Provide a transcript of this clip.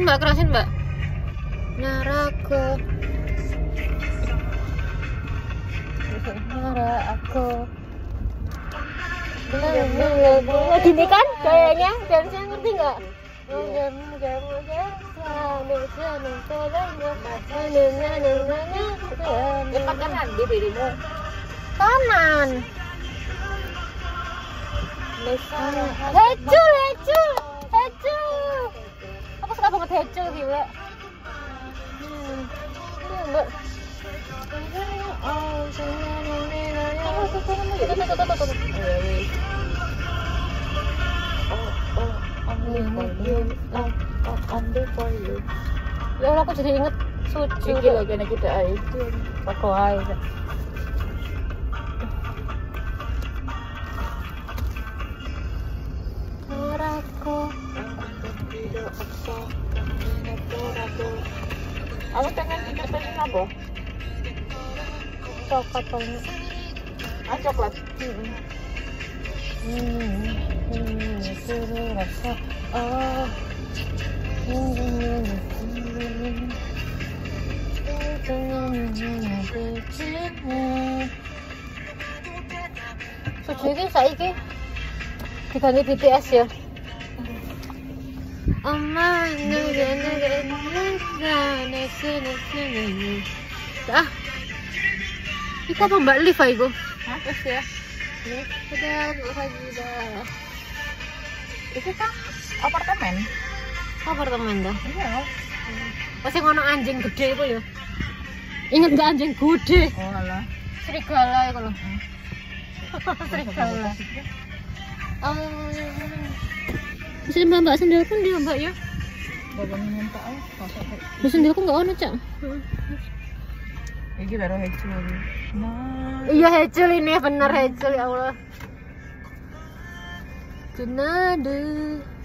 mbak, kerasin mbak. Narako. Narako. Gini kan kayaknya, dance-nya ngerti nggak? Depan kanan di dirimu. Kanan. Hecul, hecul, hecul. Aku suka banget hecul gila. Mbak. Ya Allah, aku jadi inget suci. Iki lho kene kita ae. Aku ae. Narako. Aku pengen apa? Coklat banget. Ah, coklat. Rasa oh. Suci iki saiki diganti BTS ya. Ah, iku apa Mbak Liv iku? Hah, wis ya. Itu kan apartemen. Apartemen dah. Iya. Pasti ngono anjing gede iku ya. Ingat gak anjing gede? Oh alah. Serigala iku lho. Serigala. Bisa mbak sendalku dia mbak ya? Bapak minta aja. Lu sendalku nggak ono cak? Ini baru hecul. Nah. Iya hecul ini bener hecul ya Allah. Tunadu.